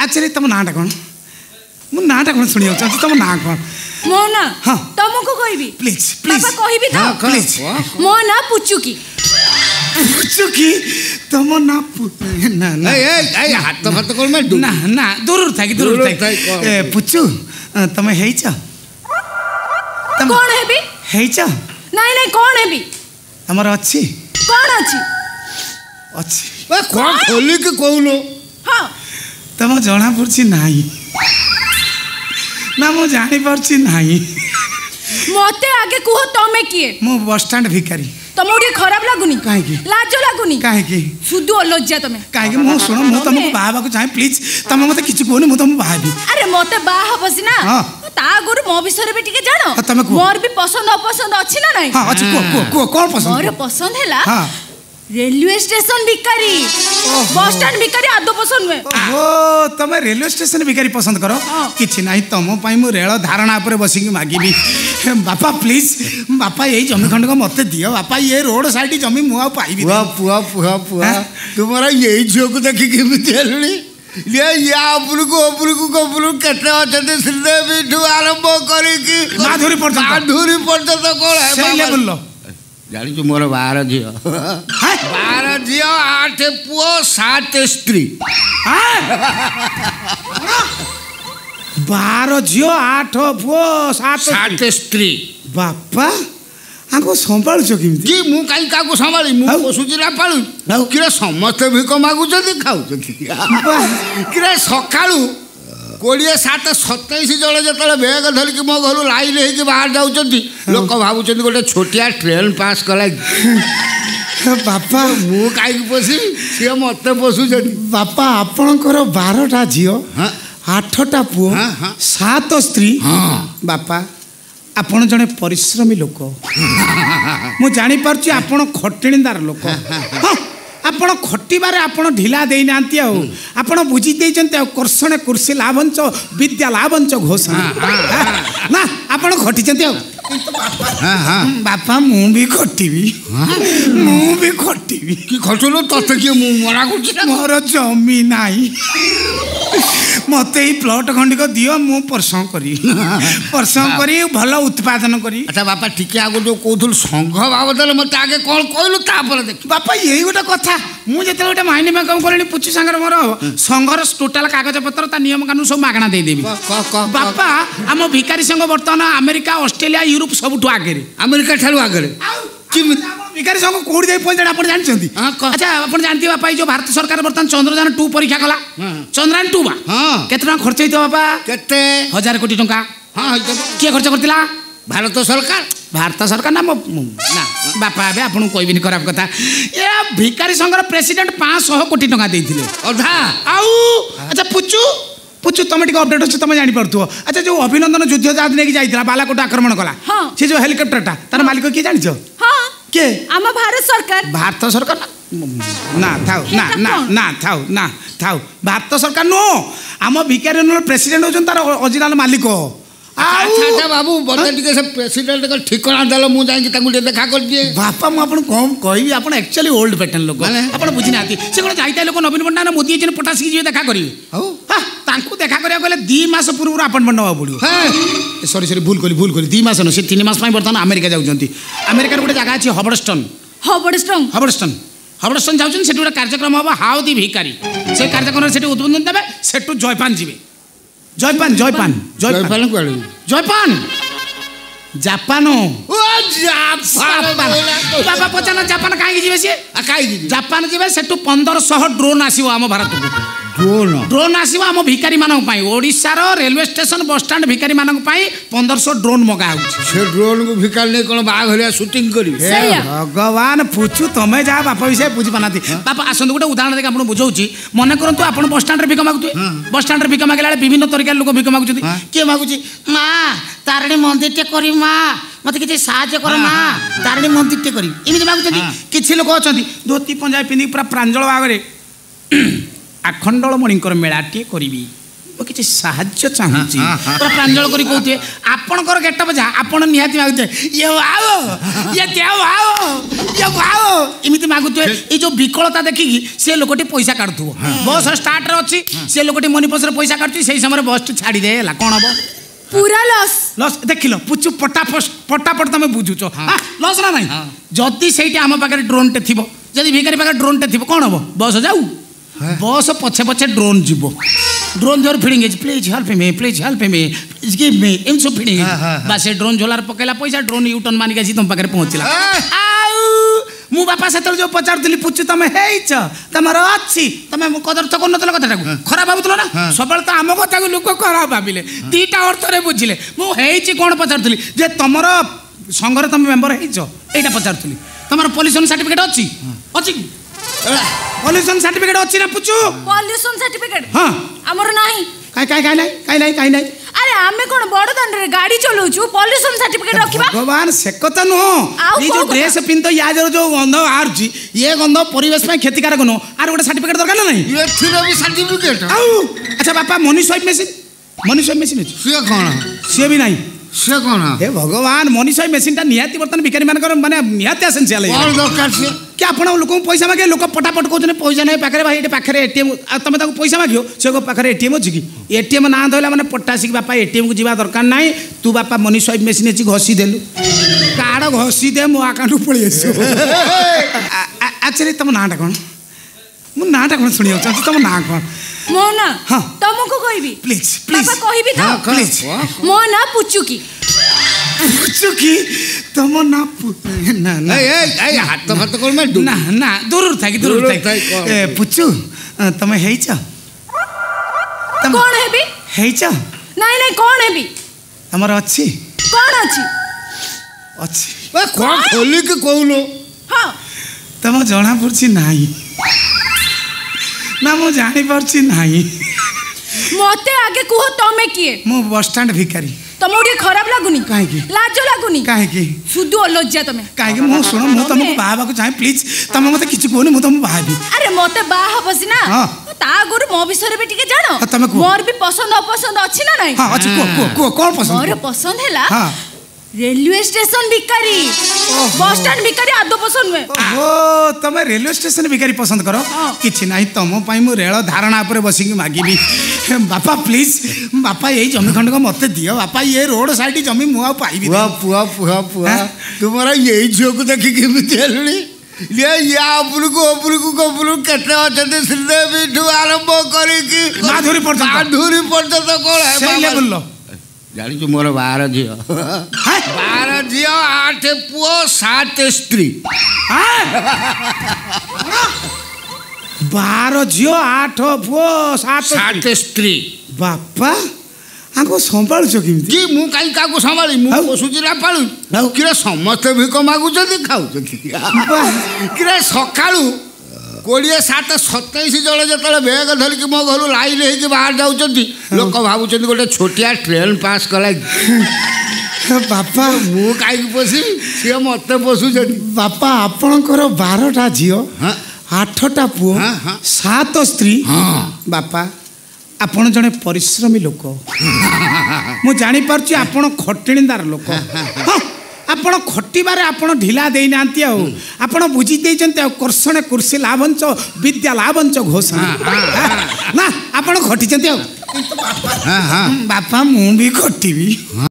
Actually तुम नाटा कौन मु नाटा कौन सुनियो चाहती तुम ना कौन मो ना हाँ तुमको कहबी प्लीज प्लीज पापा कहबी तो प्लीज मो ना पुचुकी पुचुकी तुम ना ना ना ए हाथ फात कर मैं ना ना दूर था पुचु तुम हेइछ कौन हेबी हेइछ नहीं नहीं कौन हेबी हमर अच्छी कौन अछि अच्छी बा कौन खोली के कहलो हां तुम जना पड़छि नाही ना मु जानी पड़छि नाही मते आगे कुह तमे किए मु बस स्टैंड भिखारी तमो रे खराब लागुनी काहे की लाज लागुनी काहे की सुदु अलज्जा तमे काहे की मु सुनो मु तुमको बाबा को चाहे प्लीज तुम मते किछ कोनी मु तुम बाहाबी अरे मते बा हबसी ना हां ता गुरु मो विषय रे टिके जानो तमे मोर भी पसंद अपसंद अछि ना नहीं हां अछि को कोन पसंद मोर पसंद हैला हां रेलवे स्टेशन भिखारी बस स्टैंड भिखारी आदो पसंद में ओहो तमे रेलवे स्टेशन भिखारी पसंद करो किछि नाही तम पई मु रेल धारणा ऊपर बसी की मागीबी बापा प्लीज बापा यही जमी खंड को मते दियो बापा ये रोड साइड जमी मु आ पाइबी पुआ तुम्हारा यही झियो को देखि केमिति हेलुनी ये या उपरको कपुरु केते अछते सिद्धे बिठु आरंभ करी की माधुरी पर्यंत कोन है सही लेवल लो जानी जो मोर 12 झियो 12 झियो 8 पुओ 7 स्त्री 12 झियो 8 पुओ 7 स्त्री बापा आको संभाल छ किमती की मु काई काको संभाली मु पशुजिरा पाळु किरे समस्त भिक मागु जदी खाउ जदी किरे सकाळू 27 जण जतले बैग धरिक मो घर लाइन होगी बाहर जाऊँगी लोक भावुं गोटे छोटिया ट्रेन पास कला बापा मु कहीं पोषी सी मत पोषुच बापा आपणकर 12टा झील 8टा पुओ 7 स्त्री बापा आपण जड़े परिश्रमी लोक मु जानी पार्ची आपण खटिणीदार लोक आपण खटिबारे आपण ढिला देई नांती आ आपण बुझी देइचंती कर्षण कुर्सी लाभंच विद्या लाभंच घोषणा ना आपण खटिचंती आ बापा मु भी खटिबी कि खटलो तते कि मु मरा करछि मोर जमी नाही मते ही प्लॉट खंडिक दियो मु परसम करी भल उत्पादन करी अच्छा बापा टिके आगो जो कहथुल संघ बाबदले मते आगे कोन कहलु तापर देख बापा यही गोटे कथा मु जेते गोटे माइने में काम करनी पुच्छु संगर मोर संघर टोटल कागज पत्र ता नियम कानून सब मागणा दे देबी बापा हम भिखारी संघ वर्तमान अमेरिका ऑस्ट्रेलिया यूरोप सबठु आगे अमेरिका ठालु आगे भिखारी संघ कोड़ी जाई पहुंचना आपण जानछंती अच्छा आपण जानती बापा जो भारत सरकार वर्तमान चंद्रयान 2 परीक्षा कला चंद्रयान 2 बा केतना खर्च होइतो बापा केते 1000 कोटी टंका हां के खर्च करतिला भारत सरकार ना ना बापा बे आपण कहबिनी खराब कथा ए भिखारी संघर प्रेसिडेंट 500 कोटी टंका देइथिले अधा आउ अच्छा पुच्छु तुम टिके अपडेट अच्छे तुम जानी पड़थु अच्छा जो अभिनंदन युद्ध जहाज लेके जाइतला बालाकोट आक्रमण कला से जो हेलिकॉप्टरटा तार मालिक के जानिछ हां के आम भारत सरकार ना थाउ भारत सरकार नो आम भिखारी प्रेसिडेंट होचन तार ओरिजिनल मालिक अच्छा बाबू बता टिके से प्रेसिडेंट का ठिकाना देलो मु जाई तांगु देखा कर दिए बापा मु आपन कम कहबी आपन एक्चुअली ओल्ड पैटर्न लोक आपन बुझी नाती से कोन जाईता लोक नवीन पटनायक मोदी जन पटास की जे देखा करी हां तांकु देखा करिया गले 2 मास पूर्व अपॉइंटमेंट नवा पड़ियो हां सॉरी भूल कली 2 मास न से 3 मास पई वर्तमान अमेरिका जाउचंती अमेरिका गोटे जगह अछि हबडस्टन जाउचन सेटु गोटे कार्यक्रम हबा हाउ दी भिखारी से कार्यक्रम सेटु उद्बोधन देबे सेटु जयपान जीवे जयपान जापान बाबा पचाना जापान कहीं जीवे सी जापान जीवे सेटु 1500 ड्रोन आसीबो हम भारत को ड्रोन आसीबो हम भिखारी मानक पई ओडिसा रो रेलवे स्टेशन बस स्टैंड भिखारी मानक पई 1500 ड्रोन मगा होछि से ड्रोन को भिखारी ने कोन बाग हलिया शूटिंग करी भगवान पूछू तमे जा बापा विषय बुझ पानाती बापा आसंद गोटे उदाहरण देख आपण बुझौछि मने करंतु आपण बस स्टैंड रे भिख मागुथि बस स्टैंड रे भिख मागला विभिन्न तरीका लोक भिख मागुछथि के मागुछि मां तारणी मंदिर टे करी मां मत किछि साहाय्य कर मां तारणी मंदिर टे करी इमिति मागुछथि किछि लोक अछथि धोती पंजाबी पिंदी पूरा प्रांजल बागरे आखंडल मणिकर मेलाटी करी किसी साहाय्य चाहूँगी पूरा प्रांजल करी कहते आपणकर गेटअप जा आपण निहाती मागुथे ये आओ ये देव आओ ये आओ एमती मागुथे ये जो विकलता देखिकी से लोकटी पैसा काटुव बस स्टार्ट रे अच्छी से लोकटी मनी पसर पैसा काटुची से समय बस छाड़ी दे कौन हम पूरा लॉस लॉस देख लो पुचु पटापट तुम बुझुच लॉस ना नहीं जदि से आम पाखे ड्रोन टे थी जदि भिखारी पाखे ड्रोन टे थी कौन हम बस जाऊ बस पछे पछे ड्रोन जीव ड्रोन जोर feeding please help me please please give me एम सब फिडिंग बस से ड्रोन झोलार पकेला पैसा ड्रोन यूटर्न मानिक आसी तुम पाखे पहुँचला मु बापा से जो पचारूली पुचु तुम तुम अच्छी तुम कदर्थ कर कथा खराब भावुल ना सब तो आम कथा को लोक खराब भाविले दीटा अर्थ में बुझिले मुझे कौन पचारूली जे तुम संघर तुम मेम्बर होटा पचारूली तुम पॉल्यूशन सर्टिफिकेट अच्छी अच्छी पॉल्यूशन सर्टिफिकेट अच्छी ना पुचु पॉल्यूशन सर्टिफिकेट हाँ हमर नाही कहीं नहीं अरे आमे कोन बड़ दांड रे गाड़ी चलाउछु पॉल्यूशन सर्टिफिकेट रखिबा भगवान से कथा नुह ये जो ड्रेस पिंतो या जो गंध आरुची ये गंध परिवेश में क्षतिकारक नो आर गोटे सर्टिफिकेट दरकार ना नहीं ये थिरो भी सर्टिफिकेट अच्छा बापा मनी स्वाइप मशीन अछि से कोन से भी नहीं से कोन हे भगवान मनी स्वाइप मशीन ता निहाती बर्तन भिखारी मानकर माने निहाती एसेंशियल है कोन दरकार से क्या आपण लोक पैसा मागे लोक पटापट कहते पैसा नहीं पाखे भाई ये पाखे एटीएम तुम पैसा मागो से पाखे एटीएम अच्छी कि एटीएम ना धरला मैंने पटासिक बापा एटीएम को जावा दरकार नहीं तू बापा मनी स्वाइप मेसीन अच्छी घसी देलु कार्ड घसी दे मो अकाउंट पड़े एक्चुअली तुम नाटा कौन मो नाटा कौन शुणा चाहती तुम ना कौन मो ना हाँ तुमको कहबी प्लीज प्लीज पापा कहबी तो प्लीज मो ना पुचुकी पुचुकी तुम ना ना ना ए हाथ फात कोन में ना ना दूर थाकी पुचु तुम हेच कौन हेबी हेच नहीं नहीं कौन हेबी हमर अच्छी कौन अछि अच्छी ए कोन खोली के कहलो हां तुम जना पड़छि नाही ना मो जानी पड़छि नाही मते आगे कुह तमे किए मो बस स्टैंड भिखारी तमो डी खराब लागुनी काहे की लाज लागुनी काहे की सुदु अलज्जा तमे काहे की मो सुनो मो तुमको बाबा को चाहे प्लीज तुम मते किछ कोनी मो तुम बाहाबी अरे मते बाहा बसी ना हां ता गुरु मो विषय भी टिके जानो तमे को मोर भी पसंद अपसंद अछि ना नहीं हां अच्छी को कौन पसंद मोर पसंद हैला हां रेलवे स्टेशन भिखारी बस स्टैंड भिखारी आदो पसंद में ओ तमे रेलवे स्टेशन भिखारी पसंद करो किछि नाही तुम पई मु रेल धारणा पर बसिकी मागिबी बापा प्लीज बापा यही जमी खंड को मते दियो बापा ये रोड साइड जमी मु आ पाइबी पुआ तुम्हारा यही झियो को देखि केमिति हेलुनी या उपरकू केते अछते श्रीदेव बिठू आरंभ करी कि माधुरी पर्यंत कोन है सही लेवल लो जानी जो मोर 12 झियो 12 झियो 8 पुओ 7 स्त्री 12 झियो 8 पुओ 7 स्त्री बापा आको संभाल छ किमती जी मु काई काको संभाली मु पोसुजिरा पाळु किरे समस्त भिक मागुचती खाउचती किरे सकाळू 27 जन जो बैग धरिक मो घर लाइन हो बाहर जाऊँच लोक भावुं गोटे छोटिया ट्रेन पास कला बापा मु कहीं पोषी सी मत पोषुच बापा आपणकर 12टा झील 8टा पुओ 7 स्त्री बापा आपण जड़े परिश्रमी लोक मु जानी पारछि आपण खटिणीदार लोक आपण खटिबारे आपण ढिला देई नांती आपण बुझी देइचंती कर्षण कुर्सी लाभंच विद्या लाभंच घोषणा ना आपण खटिचंती बापा मु भी खटिबी।